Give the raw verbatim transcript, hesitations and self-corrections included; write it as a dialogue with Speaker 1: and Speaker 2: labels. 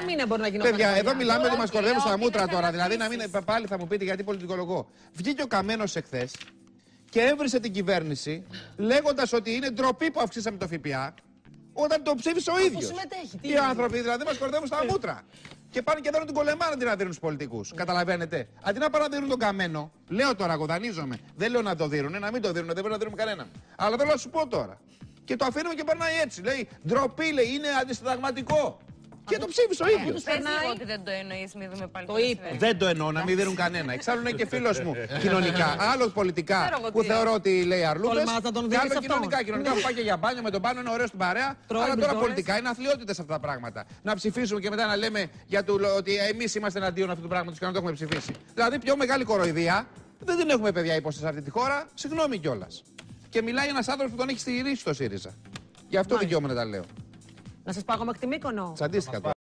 Speaker 1: μήνα μπορεί να γινόταν.
Speaker 2: Παιδιά, εδώ μιλάμε ότι μας κορδεύουν στα μούτρα τώρα. Δηλαδή, να μην, πάλι θα μου πείτε γιατί πολιτικολογώ. Βγήκε ο Καμένος εχθές και έβρισε την κυβέρνηση λέγοντας ότι είναι ντροπή που αυξήσαμε το ΦΠΑ όταν το ψήφισε ο ίδιος. Οι άνθρωποι δηλαδή μας κορδεύουν στα μούτρα. Και πάνε και δίνουν την κολεμάνα αντί να δίνουν στους πολιτικούς. Καταλαβαίνετε. Αντί να πάνε να δίνουν τον Καμένο, λέω τώρα, εγώ δανείζομαι. Δεν λέω να το δίνουν, να μην το δίνουν, δεν πρέπει να δίνουμε κανέναν. Αλλά θέλω να σου πω τώρα. Και το αφήνουμε και περνάει έτσι. Λέει ντροπή, λέει, είναι αντισυνταγματικό. Και το ψήφισε ο ίδιος.
Speaker 3: Πες λίγο ότι δεν το εννοείς, μην δούμε πάλι.
Speaker 1: Το είπε.
Speaker 2: Δεν το εννοώ, να μην δίνουν κανένα. Εξάλλου είναι και φίλος μου κοινωνικά. Άλλο πολιτικά που θεωρώ ότι λέει αρλούδες. Και άλλο κοινωνικά. Κοινωνικά που πάει και για μπάνιο με τον πάνω είναι ωραίο στην παρέα. Αλλά τώρα πολιτικά είναι αθλειότητες αυτά τα πράγματα. Να ψηφίσουμε και μετά να λέμε για το ότι εμείς είμαστε εναντίον αυτού του πράγματος και να το έχουμε ψηφίσει. Δηλαδή πιο μεγάλη κοροϊδία δεν την έχουμε παιδιά υπόσταση σε αυτή τη χώρα. Συγγνώμη κιόλας. Και μιλάει ένας άνθρωπος που τον έχει στηρίσει στο ΣΥΡΙΖΑ. Γι' αυτό δικαιούμαι να τα λέω.
Speaker 1: Να σας πάω μέχρι τη Μύκονο.
Speaker 2: Τσαντίστηκα τώρα.